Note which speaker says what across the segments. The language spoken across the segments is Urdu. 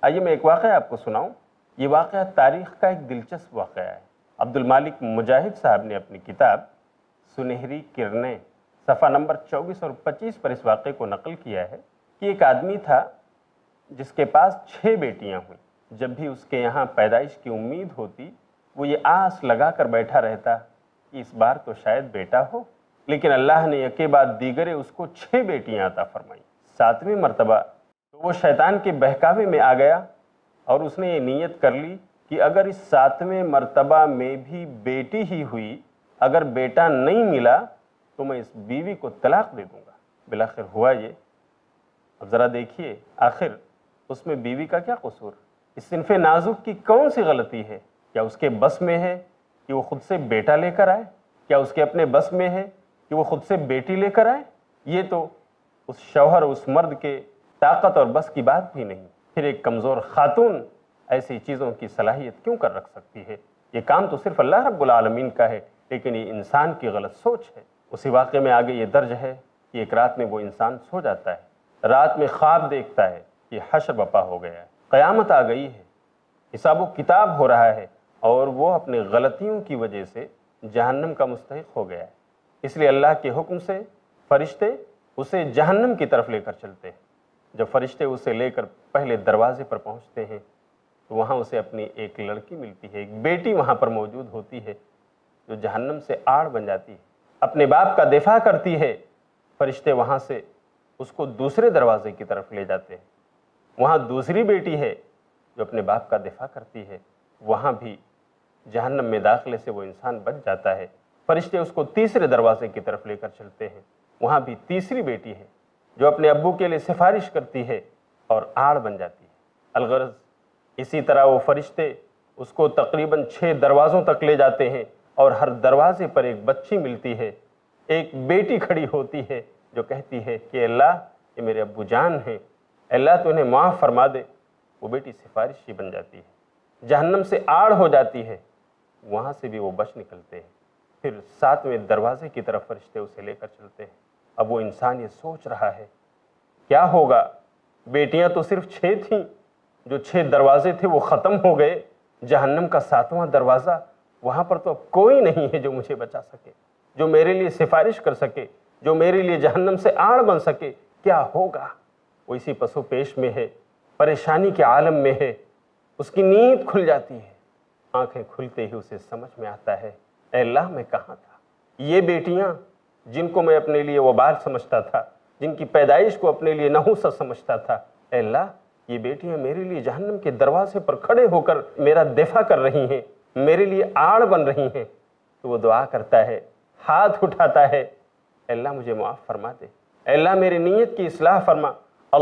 Speaker 1: آئیے میں ایک واقعہ آپ کو سناؤں۔ یہ واقعہ تاریخ کا ایک دلچسپ واقعہ ہے۔ عبدالمالک مجاہد صاحب نے اپنی کتاب سنہری کرنیں صفحہ نمبر 24 اور 25 پر اس واقعے کو نقل کیا ہے کہ ایک آدمی تھا جس کے پاس 6 بیٹیاں ہوئیں۔ جب بھی اس کے یہاں پیدائش کی امید ہوتی وہ یہ آس لگا کر بیٹھا رہتا کہ اس بار تو شاید بیٹا ہو، لیکن اللہ نے یکے بعد دیگرے اس کو 6 بیٹیاں عطا فرمائیں۔ 7ویں مرتبہ تو وہ شیطان کے بہکاوے میں آ گیا اور اس نے یہ نیت کر لی کہ اگر اس 7ویں مرتبہ میں بھی بیٹی ہی ہوئی، اگر بیٹا نہیں ملا تو میں اس بیوی کو طلاق دے دوں گا۔ بالآخر ہوا یہ۔ اب ذرا دیکھیے آخر اس میں بیوی کا کیا قصور؟ اس صنف نازک کی کون سی غلطی ہے؟ کیا اس کے بس میں ہے کہ وہ خود سے بیٹا لے کر آئے؟ کیا اس کے اپنے بس میں ہے کہ وہ خود سے بیٹی لے کر آئے؟ یہ تو اس شوہر اس مرد کے طاقت اور بس کی بات بھی نہیں۔ پھر ایک کمزور خاتون ایسی چیزوں کی صلاحیت کیوں کر رکھ سکتی ہے؟ یہ کام تو صرف اللہ رب العالمین کا ہے، لیکن یہ انسان کی غلط سوچ ہے۔ اسی واقعے میں آگے یہ درج ہے کہ ایک رات میں وہ انسان سو جاتا ہے، رات میں خواب دیکھتا ہے کہ حشر بپا ہو گیا ہے، قیامت آ گئی ہے، حساب و کتاب ہو رہا ہے، اور وہ اپنی غلطیوں کی وجہ سے جہنم کا مستحق ہو گیا ہے۔ اس لیے اللہ کے حکم سے فرشتے اسے جہنم کی طرف لے کر چلتے ہیں۔ جب فرشتے اسے لے کر پہلے دروازے پر پہنچتے ہیں تو وہاں اسے اپنی ایک لڑکی ملتی ہے، ایک بیٹی وہاں پر موجود ہوتی ہے جو جہنم سے آڑ بن جاتی ہے، اپنے باپ کا دفاع کرتی ہے۔ فرشتے وہاں سے اس کو دوسرے دروازے کی طرف لے جاتے ہیں، وہاں دوسری بیٹی ہے جو اپنے باپ کا دفاع کرتی ہے، وہاں بھی جہنم میں داخلے سے وہ انسان بچ جاتا ہے۔ فرشتے اس کو تیسرے دروازے کی طرف لے کر چلتے ہیں، وہاں بھی تیسری بیٹی ہے جو اپنے ابو کے لیے سفارش کرتی ہے اور آڑ بن جاتی ہے۔ الغرض اسی طرح وہ فرشتے اس کو تقریباً 6 دروازوں تک لے جاتے ہیں، اور ہر دروازے پر ایک بچی ملتی ہے، ایک بیٹی کھڑی ہوتی ہے جو کہتی ہے کہ اللہ یہ میرے ابو جان ہیں، اللہ تو انہیں معاف فرما دے۔ وہ بیٹی سفارشی بن جاتی ہے، جہنم سے آڑ ہو جاتی ہے، وہاں سے بھی وہ بچ نکلتے ہیں۔ پھر 7ویں دروازے کی طرف فرشتے اسے لے کر چلتے ہیں۔ اب وہ انسان یہ سوچ رہا ہے کیا ہوگا؟ بیٹیاں تو صرف 6 تھیں، جو 6 دروازے تھے وہ ختم ہو گئے، جہنم کا 7واں دروازہ، وہاں پر تو اب کوئی نہیں ہے جو مجھے بچا سکے، جو میرے لیے سفارش کر سکے، جو میرے لیے جہنم سے آڑ بن سکے۔ کیا ہوگا؟ وہ اسی پس و پیش میں ہے، پریشانی کے عالم میں ہے۔ اس کی نیند کھل جاتی ہے، آنکھیں کھلتے ہی اسے سمجھ میں آتا ہے اے اللہ میں کہاں تھا؟ یہ بیٹیاں جن کو میں اپنے لیے وبال سمجھتا تھا، جن کی پیدائش کو اپنے لیے نحوست سمجھتا تھا، اے اللہ یہ بیٹیاں میرے لیے جہنم کے دروازے پر کھڑے ہو کر میرا دفاع کر رہی ہیں، میرے لیے آڑ بن رہی ہیں۔ تو وہ دعا کرتا ہے، ہاتھ اٹھاتا ہے، اے اللہ مجھے معاف فرما دے، اے اللہ میری نیت کی اصلاح فرما،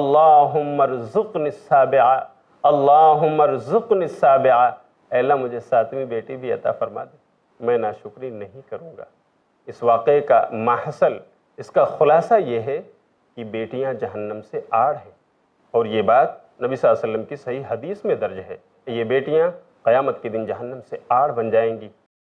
Speaker 1: اللہم ارزقنی السابعہ، اللہم ارزقنی السابعہ، اے اللہ مجھے 7ویں بیٹی بھی عطا فرما دے، میں ناشکری نہیں کروں گا۔ اس واقعے کا ماحصل، اس کا خلاصہ یہ ہے کہ بیٹیاں جہنم سے آڑ ہیں، اور یہ بات نبی صلی اللہ علیہ وسلم کی صحیح حدیث میں درج ہے، یہ بیٹیاں قیامت کے دن جہنم سے آڑ بن جائیں گی۔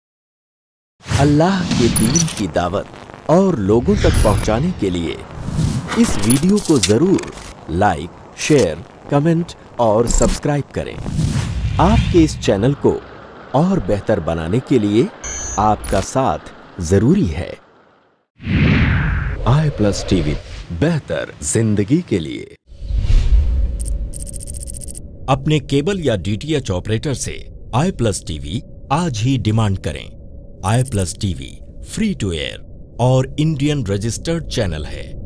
Speaker 2: اللہ کے دین کی دعوت اور لوگوں تک پہنچانے کے لیے اس ویڈیو کو ضرور لائک، شیئر، کمنٹ اور سبسکرائب کریں۔ آپ کے اس چینل کو اور بہتر بنانے کے لیے آپ کا ساتھ ضروری ہے۔ i+TV، بہتر زندگی کے لیے۔ اپنے کیبل یا DTH آپریٹر سے i+TV آج ہی ڈیمانڈ کریں۔ i+TV فری ٹو ایئر اور انڈین رجسٹرڈ چینل ہے۔